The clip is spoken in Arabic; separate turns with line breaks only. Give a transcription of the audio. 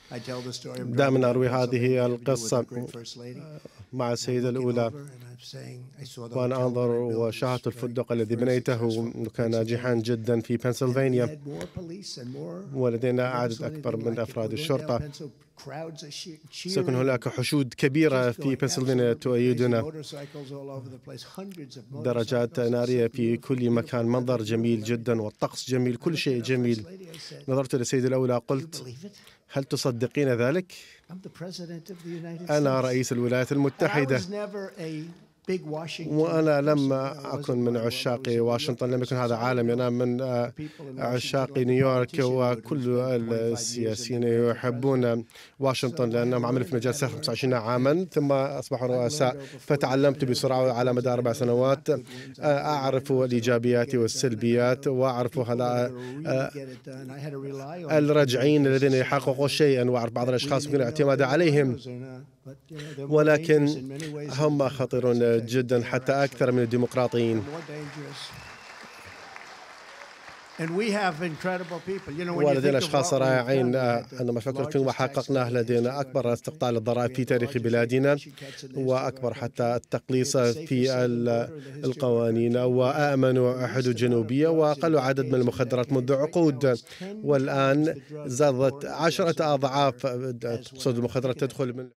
دائما أروي هذه القصة مع السيدة الأولى وأنا أنظر وشاهدت الفندق الذي بنيته كان ناجحا جدا في بنسلفانيا، ولدينا عدد أكبر من أفراد الشرطة. سيكون هناك حشود كبيرة في بنسلفانيا تؤيدنا، درجات نارية في كل مكان، منظر جميل جدا والطقس جميل، كل شيء جميل. نظرت للسيدة الأولى قلت: هل تصدقين ذلك؟ أنا رئيس الولايات المتحدة، وأنا لم أكن من عشاق واشنطن، لم يكن هذا عالمي. أنا من عشاق نيويورك، وكل السياسيين يحبون واشنطن لأنهم عملوا في مجال السياسة 25 عاما ثم أصبحوا رؤساء، فتعلمت بسرعة على مدار 4 سنوات. أعرف الإيجابيات والسلبيات، وأعرف الرجعين الذين يحققوا شيئا، وأعرف بعض الأشخاص يمكن الاعتماد عليهم، ولكن هم خطيرون جدا حتى أكثر من الديمقراطيين. ولدينا أشخاص رائعين. عندما فكرت فيهم وحققناه، لدينا أكبر استقطال الضرائب في تاريخ بلادنا، وأكبر حتى التقليص في القوانين، وآمن حدود جنوبية، وأقل عدد من المخدرات منذ عقود، والآن زادت 10 أضعاف. تقصد المخدرات تدخل من